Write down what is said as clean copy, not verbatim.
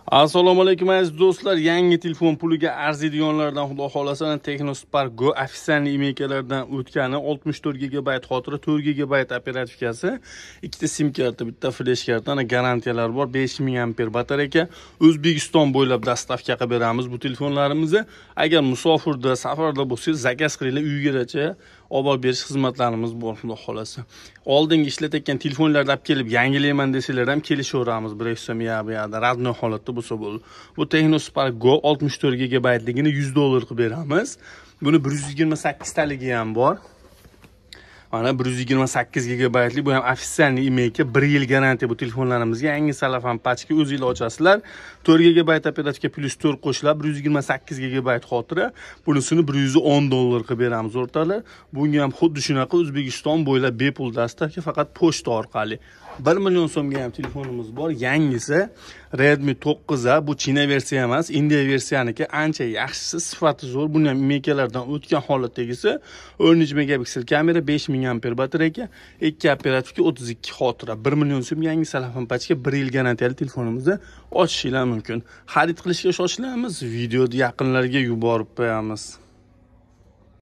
Assalomu alaykum aziz do'stlar. Yangi telefon puliga arziydiganlardan xudo xolasa Technospark Go ofitsial emaillardan o'tgani 64 GB xotira, 4 GB operativkasi, ikkita sim karta, bitta flash karta, ana garantiyalar bor. 5000 ampere batareyka. O'zbekiston bo'ylab dastavka qilib beramiz bu telefonlarimizni. Agar musofirda, safarda bo'lsangiz, zakaz qilinglar, uygacha olib berish xizmatlarimiz bor xudo xolasa. Oldingi ishlatayotgan telefonlarni olib kelib yangilayman desanglar ham kelishaveramiz. Bir so'm yo'da radno holatda bo'lsa bo'ldi. Bu Technospark Go 64 GB ligini $100 qilib beramiz. Buni 128 taligi ham bor. Mana 128 GB lik bu ham ofitsial emailga 1 yil garantiya bu telefonlarimizga. Yangi salafan pachka o'zingizlar ochasizlar. 4 GB operativka plus 4 qo'shilib 128 GB xotira. Bunisini $110 qilib beramiz o'rtalar. Bunga ham xuddi shunaqa O'zbekiston bo'ylab bepul dastavka, faqat pochta orqali. 1 million so'mga ham telefonimiz bor. Yangisi Redmi 9A, bu China versiya emas, India versiyaniki, ancha yaxshisi, sifati zo'r. Buni ham emaillardan o'tgan holatdagisi 13 megapiksel kamera, 5000 ampere batareyka, 2 operativka, 32 xotira. 1 million so'm yangi salafan pachka, 1 yil garantiyali telefonimizni ochishinglar mumkin. Xarid qilishga shoshilamiz, videoni yaqinlarga yuborib qo'yamiz.